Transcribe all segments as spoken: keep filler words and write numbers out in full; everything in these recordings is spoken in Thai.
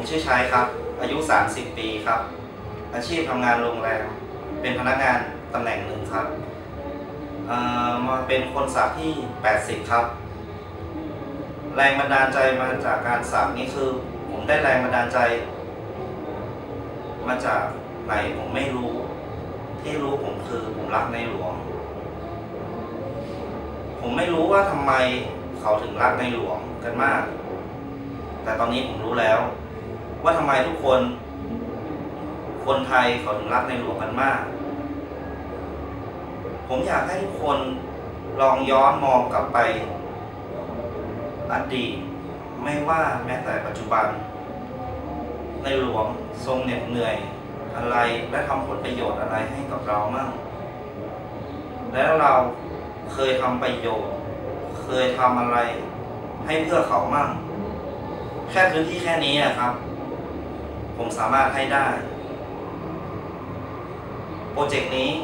ชื่อชัยครับอายุสามสิบปีครับอาชีพทำงานโรงแรมเป็นพนักงานตำแหน่งหนึ่งครับมาเป็นคนสักที่แปดสิบครับแรงบันดาลใจมาจากการสักนี่คือผมได้แรงบันดาลใจมาจากไหนผมไม่รู้ที่รู้ผมคือผมรักในหลวงผมไม่รู้ว่าทำไมเขาถึงรักในหลวงกันมากแต่ตอนนี้ผมรู้แล้วว่าทำไมทุกคนคนไทยเขาถึงรักในหลวงกันมากผมอยากให้ทุกคนลองย้อนมองกลับไปอดีตไม่ว่าแม้แต่ปัจจุบันในหลวงทรงเหน็ดเหนื่อยอะไรและทำผลประโยชน์อะไรให้กับเรามั่งแล้วเราเคยทำประโยชน์เคยทำอะไรให้เพื่อเขามั่งแค่พื้นที่แค่นี้นะครับผมสามารถให้ได้โปรเจกต์นี้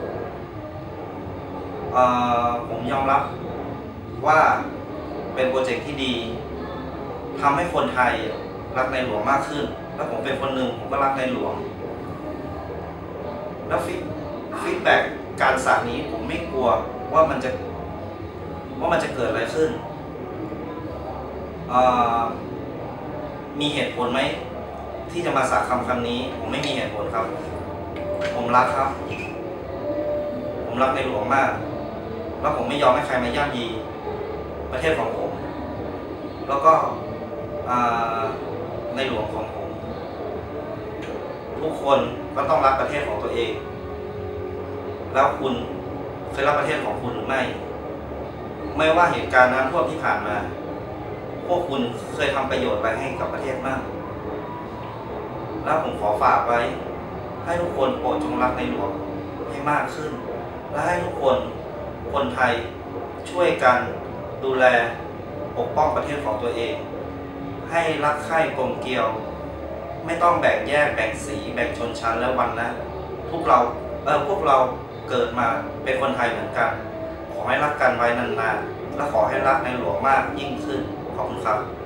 ผมยอมรับว่าเป็นโปรเจกต์ที่ดีทำให้คนไทยรักในหลวงมากขึ้นแล้วผมเป็นคนหนึ่งผมก็รักในหลวงแล้วฟีดแบ็กการสักนี้ผมไม่กลัวว่ามันจะว่ามันจะเกิดอะไรขึ้นมีเหตุผลไหมที่จะมาสักคำคำนี้ผมไม่มีเหตุผลครับผมรักครับผมรักในหลวงมากแล้วผมไม่ยอมให้ใครมาย่ำยีประเทศของผมแล้วก็ในหลวงของผมทุกคนก็ต้องรักประเทศของตัวเองแล้วคุณเคยรักประเทศของคุณหรือไม่ไม่ว่าเหตุการณ์น้ำท่วมที่ผ่านมาพวกคุณเคยทำประโยชน์อะไรให้กับประเทศมากแล้วผมขอฝากไว้ให้ทุกคนโปรดจงรักในหลวงให้มากขึ้นและให้ทุกคนคนไทยช่วยกันดูแลปกป้องประเทศของตัวเองให้รักใคร่กลมเกลียวไม่ต้องแบ่งแยกแบ่งสีแบ่งชนชั้นและวรรณะพวกเราเออพวกเราเกิดมาเป็นคนไทยเหมือนกันขอให้รักกันไว้นานๆและขอให้รักในหลวงมากยิ่งขึ้นขอบคุณครับ